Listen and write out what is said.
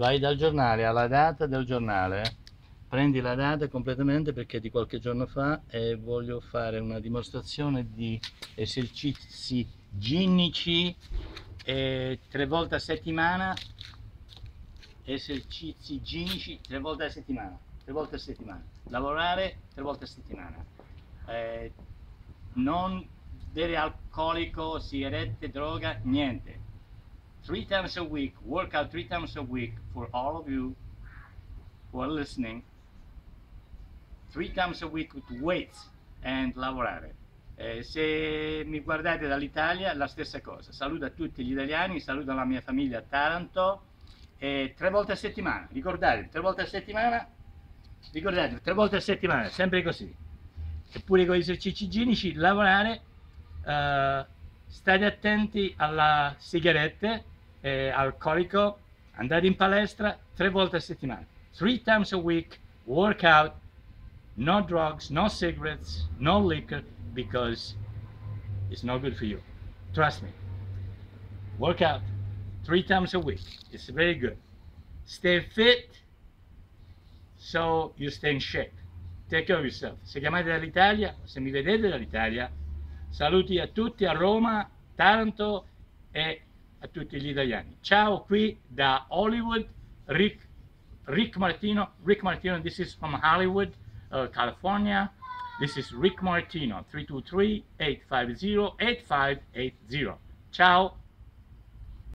vai dal giornale alla data del giornale, prendi la data completamente perché è di qualche giorno fa e voglio fare una dimostrazione di esercizi ginnici 3 volte a settimana, esercizi ginnici 3 volte a settimana, 3 volte a settimana, lavorare 3 volte a settimana, non bere alcolico, sigarette, droga, niente. 3 times a week, workout 3 times a week for all of you who are listening. 3 times a week with weights and lavorare. Se mi guardate dall'Italia, la stessa cosa. Saluto a tutti gli italiani, saluto la mia famiglia a Taranto. 3 volte a settimana, ricordate, 3 volte a settimana, ricordate, 3 volte a settimana, sempre così. Eppure con gli esercizi igienici, lavorare, state attenti alla sigarette, alcolico, andate in palestra 3 volte a settimana. 3 times a week, workout, no drugs, no cigarettes, no liquor, because it's not good for you. Trust me. Work out 3 times a week. It's very good. Stay fit so you stay in shape. Take care of yourself. Se chiamate dall'Italia, se mi vedete dall'Italia, saluti a tutti a Roma, Taranto e a tutti gli italiani. Ciao qui da Hollywood, Rick Martino. Rick Martino, this is from Hollywood, California. This is Rick Martino, 323-850-8580. Ciao.